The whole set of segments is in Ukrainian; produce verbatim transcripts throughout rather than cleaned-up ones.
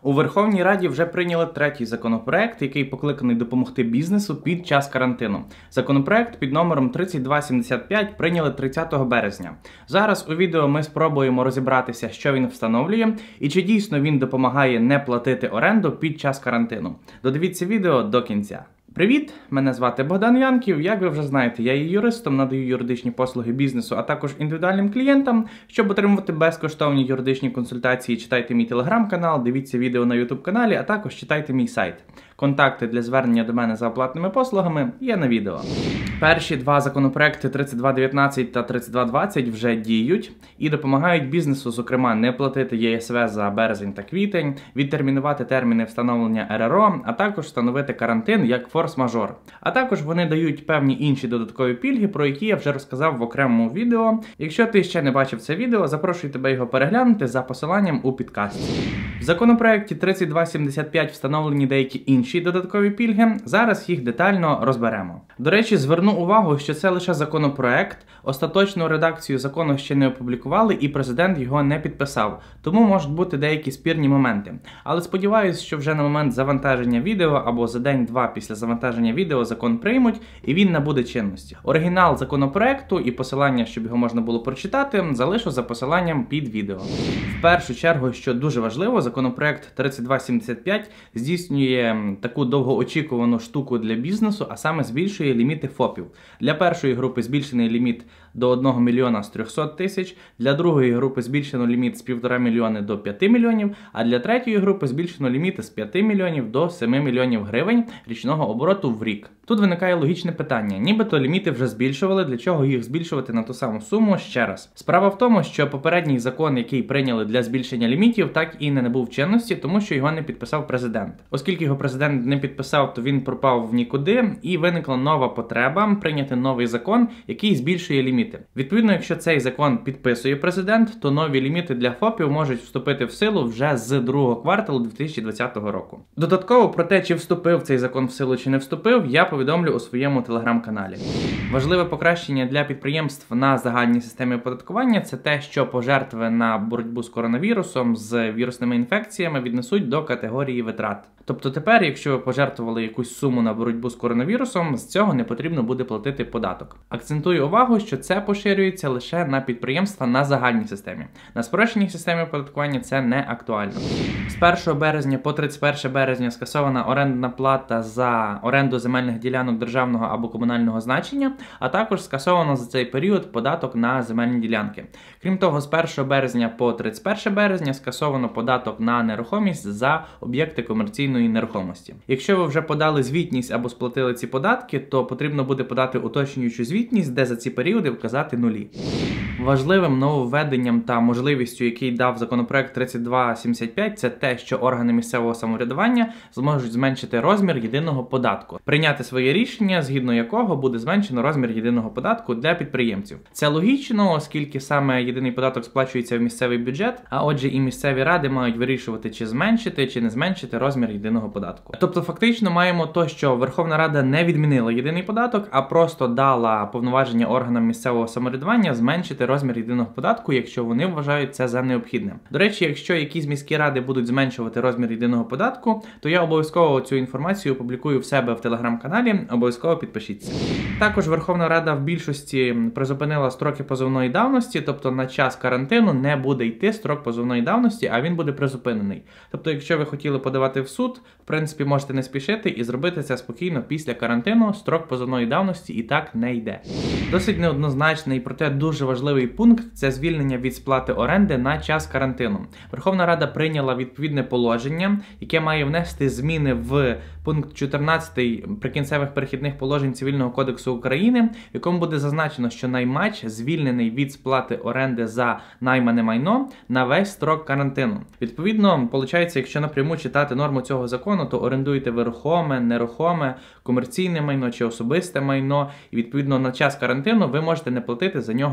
У Верховній Раді вже прийняли третій законопроект, який покликаний допомогти бізнесу під час карантину. Законопроект під номером тридцять два сімдесят п'ять прийняли тридцятого березня. Зараз у відео ми спробуємо розібратися, що він встановлює і чи дійсно він допомагає не платити оренду під час карантину. Додивіться відео до кінця. Привіт! Мене звати Богдан Янків. Як ви вже знаєте, я є юристом, надаю юридичні послуги бізнесу, а також індивідуальним клієнтам. Щоб отримувати безкоштовні юридичні консультації, читайте мій телеграм-канал, дивіться відео на ютуб-каналі, а також читайте мій сайт. Контакти для звернення до мене за оплатними послугами є на відео. Перші два законопроекти тридцять два дев'ятнадцять та тридцять два двадцять вже діють і допомагають бізнесу, зокрема, не платити Є Ес В за березень та квітень, відтермінувати терміни встановлення Ер Ер О, а також встановити карантин як форс-мажор. А також вони дають певні інші додаткові пільги, про які я вже розказав в окремому відео. Якщо ти ще не бачив це відео, запрошую тебе його переглянути за посиланням у підкасті. В законопроекті тридцять два сімдесят п'ять встановлені деякі інші додаткові пільги, зараз їх детально розберемо. До речі, зверну увагу, що це лише законопроект, остаточну редакцію закону ще не опублікували і президент його не підписав, тому можуть бути деякі спірні моменти. Але сподіваюся, що вже на момент завантаження відео або за день-два після завантаження відео закон приймуть і він набуде чинності. Оригінал законопроекту і посилання, щоб його можна було прочитати, залишу за посиланням під відео. В першу чергу, що дуже важливо, законопроект тридцять два сімдесят п'ять здійснює таку довгоочікувану штуку для бізнесу, а саме збільшує ліміти ФОПів. Для першої групи збільшений ліміт до одного мільйона з трьохсот тисяч, для другої групи збільшено ліміт з півтора мільйони до п'яти мільйонів, а для третьої групи збільшено ліміти з п'яти мільйонів до семи мільйонів гривень річного обороту в рік. Тут виникає логічне питання. Нібито ліміти вже збільшували, для чого їх збільшувати на ту саму суму ще раз? Справа в тому, що попередній закон, який прийняли для збільшення лімітів, так і не набув чинності, тому що його не підписав президент. Оскільки його президент не підписав, то він пропав в нікуди і виникла нова потреба прийняти новий закон, який збільшує ліміти. Відповідно, якщо цей закон підписує президент, то нові ліміти для ФОПів можуть вступити в силу вже з другого кварталу дві тисячі двадцятого року. Додатково про те, чи вступив цей закон в силу, чи не вступив, я повідомлю у своєму телеграм-каналі. Важливе покращення для підприємств на загальній системі оподаткування – це те, що пожертви на боротьбу з коронавірусом, з вірусними інфекціями віднесуть до категорії витрат. Тобто тепер, якщо ви пожертвували якусь суму на боротьбу з коронавірусом, з цього не потрібно буде платити податок. Акцентую увагу, що це поширюється лише на підприємства на загальній системі. На спрощеній системі оподаткування це не актуально. З першого березня по тридцять перше березня скасована орендна плата за оренду земельних ділянок державного або комунального значення, а також скасовано за цей період податок на земельні ділянки. Крім того, з першого березня по тридцять перше березня скасовано податок на нерухомість за об'єкти комерційної нерухомості. Якщо ви вже подали звітність або сплатили ці податки, то потрібно буде подати уточнюючу звітність, де за ці періоди вказати нулі. Важливим нововведенням та можливістю, який дав законопроект тридцять два сімдесят п'ять, це те, що органи місцевого самоврядування зможуть зменшити розмір єдиного податку. Прийняти своє рішення, згідно якого буде зменшено розмір єдиного податку для підприємців. Це логічно, оскільки саме єдиний податок сплачується в місцевий бюджет, а отже і місцеві ради мають вирішувати, чи зменшити, чи не зменшити розмір єдиного податку. Тобто фактично маємо то, що Верховна Рада не відмінила єдиний податок, а просто дала повноваження органам місцевого самоврядування зменшити розмір єдиного податку, якщо вони вважають це за необхідним. До речі, якщо якісь міські ради будуть зменшувати розмір єдиного податку, то я обов'язково цю інформацію опублікую в себе в телеграм-каналі, обов'язково підпишіться. Також Верховна Рада в більшості призупинила строки позовної давності, тобто на час карантину не буде йти строк позовної давності, а він буде призупинений. Тобто, якщо ви хотіли подавати в суд, в принципі, можете не спішити і зробити це спокійно після карантину, строк позовної давності і так не йде. Досить неоднозначний, проте дуже важливий пункт – це звільнення від сплати оренди на час карантину. Верховна Рада прийняла відповідне положення, яке має внести зміни в пункт чотирнадцятий Прикінцевих перехідних положень Цивільного кодексу України, в якому буде зазначено, що наймач звільнений від сплати оренди за наймане майно на весь строк карантину. Відповідно, виходить, якщо напряму читати норму цього закону, то орендуєте ви рухоме, нерухоме, комерційне майно чи особисте майно, і відповідно на час карантину ви можете не платити за нього оренду.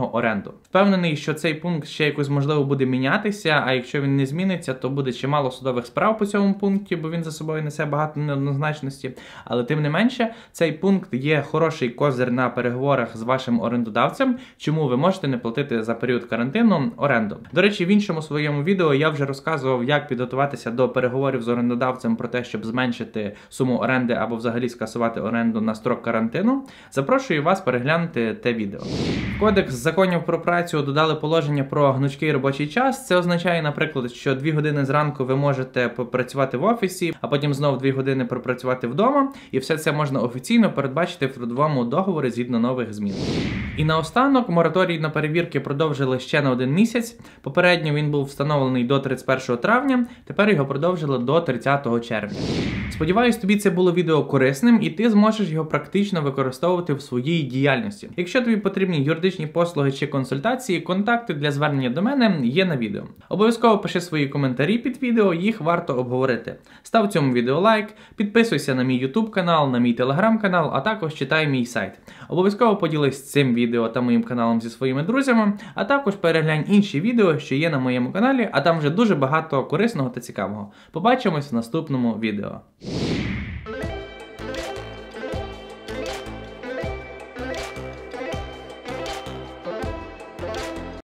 оренду. Впевнений, що цей пункт ще якось можливо буде мінятися, а якщо він не зміниться, то буде чимало судових справ по цьому пункті, бо він за собою несе багато неоднозначності. Але тим не менше, цей пункт є хороший козир на переговорах з вашим орендодавцем, чому ви можете не платити за період карантину оренду. До речі, в іншому своєму відео я вже розказував, як підготуватися до переговорів з орендодавцем про те, щоб зменшити суму оренди або взагалі скасувати оренду на строк карантину. Запрошую вас переглянути те відео. В Кодекс законів про працю додали положення про гнучкий робочий час. Це означає, наприклад, що дві години зранку ви можете попрацювати в офісі, а потім знов дві години пропрацювати вдома. І все це можна офіційно передбачити в трудовому договорі згідно нових змін. І наостанок, мораторій на перевірки продовжили ще на один місяць. Попередньо він був встановлений до тридцять першого травня, тепер його продовжили до тридцятого червня. Сподіваюсь, тобі це було відео корисним і ти зможеш його практично використовувати в своїй діяльності. Якщо тобі потрібні юридичні послуги чи консультації, контакти для звернення до мене є на відео. Обов'язково пиши свої коментарі під відео, їх варто обговорити. Став цьому відео лайк, підписуйся на мій YouTube канал, на мій Telegram канал, а також читай мій сайт. Обов'язково поділись цим відео та моїм каналом зі своїми друзями, а також переглянь інші відео, що є на моєму каналі, а там вже дуже багато корисного та цікавого. Побачимось в наступному відео.